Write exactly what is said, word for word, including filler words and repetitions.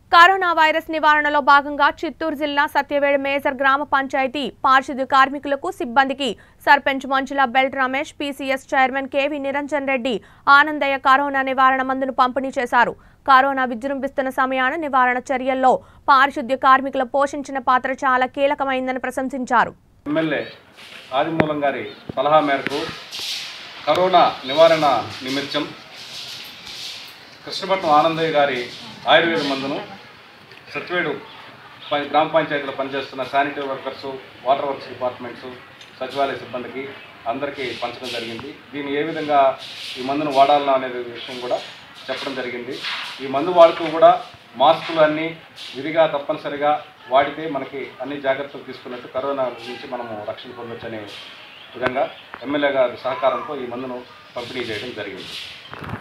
Corona virus నివారణలో భాగంగా చిత్తూరు జిల్లా సత్యవేడు మేజర్ గ్రామ పంచాయతీ పారిశుద్ధ్య కార్మికులకు సిబ్బందికి సర్పంచ్ మంచుల బెల్ట్ Ramesh, PCS chairman KV Niranjan Reddy Anandaiah corona నివారణ మందును పంపిణీ చేశారు. కరోనా విజృంభిస్తున్న సమయాన నివారణ చర్యల్లో పారిశుద్ధ్య కార్మికులు పోషించిన పాత్ర చాలా కీలకమైందని ప్రశంసించారు. ఎమ్మెల్యే ఆదిమూలం గారి సలహా మేరకు కరోనా నివారణ నిమిత్తం కృష్ణపట్నం ఆనందయ్య గారి ఆయుర్వేద మందును సత్యవేడు గ్రామ పంచాయతీలో పనిచేస్తున్న sanitary workers, water works departments, సచివాలయ సిబ్బందికి అందరికీ పంచడం జరిగింది. దీన్ని ఏ విధంగా ఈ మందును వాడాలన్నా అనే విషయం కూడా చెప్పడం జరిగింది. ఈ మందు వాడుతూ కూడా మాస్కులు అన్నీ విధిగా తప్పనిసరిగా వాడితే మనకి అన్ని జాగ్రత్తలు తీసుకున్నట్టు కరోనా నుంచి మనము రక్షణ పొందొచ్చు అనే విధంగా ఎమ్మెల్యే గారి సహకారంతో ఈ మందును పంపిణీ చేయడం జరిగింది.